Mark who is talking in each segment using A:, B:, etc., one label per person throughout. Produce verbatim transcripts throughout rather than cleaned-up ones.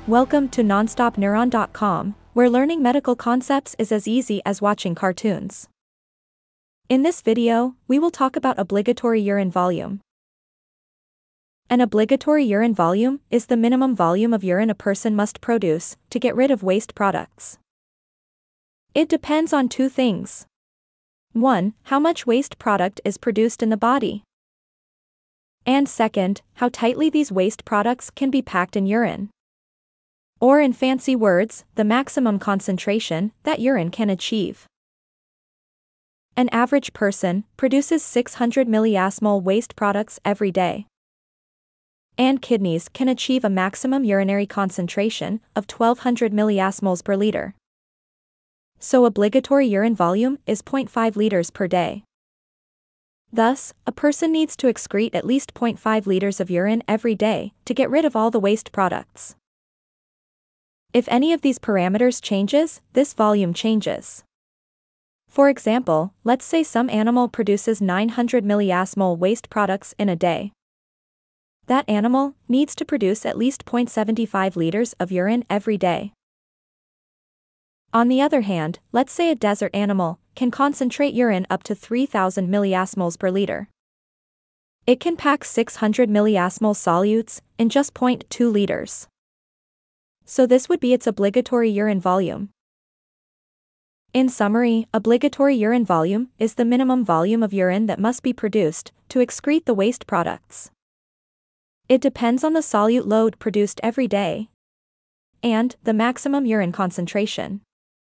A: Welcome to nonstop neuron dot com, where learning medical concepts is as easy as watching cartoons. In this video, we will talk about obligatory urine volume. An obligatory urine volume is the minimum volume of urine a person must produce to get rid of waste products. It depends on two things. one. How much waste product is produced in the body. And second, how tightly these waste products can be packed in urine. Or in fancy words, the maximum concentration that urine can achieve. An average person produces six hundred milliosmol waste products every day. And kidneys can achieve a maximum urinary concentration of twelve hundred milliosmols per liter. So obligatory urine volume is zero point five liters per day. Thus, a person needs to excrete at least zero point five liters of urine every day to get rid of all the waste products. If any of these parameters changes, this volume changes. For example, let's say some animal produces nine hundred milliosmol waste products in a day. That animal needs to produce at least zero point seven five liters of urine every day. On the other hand, let's say a desert animal can concentrate urine up to three thousand milliosmols per liter. It can pack six hundred milliosmol solutes in just zero point two liters. So this would be its obligatory urine volume. In summary, obligatory urine volume is the minimum volume of urine that must be produced to excrete the waste products. It depends on the solute load produced every day and the maximum urine concentration.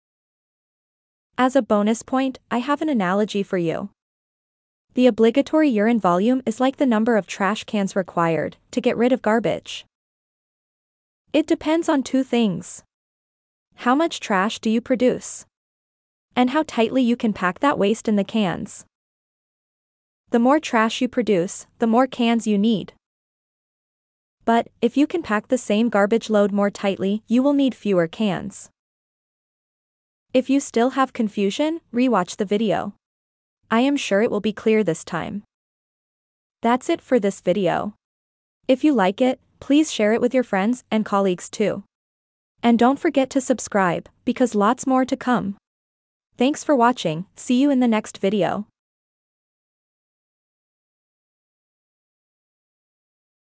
A: As a bonus point, I have an analogy for you. The obligatory urine volume is like the number of trash cans required to get rid of garbage. It depends on two things. How much trash do you produce? And how tightly you can pack that waste in the cans. The more trash you produce, the more cans you need. But, if you can pack the same garbage load more tightly, you will need fewer cans. If you still have confusion, rewatch the video. I am sure it will be clear this time. That's it for this video. If you like it, please share it with your friends and colleagues too. And don't forget to subscribe, because lots more to come. Thanks for watching, see you in the next video.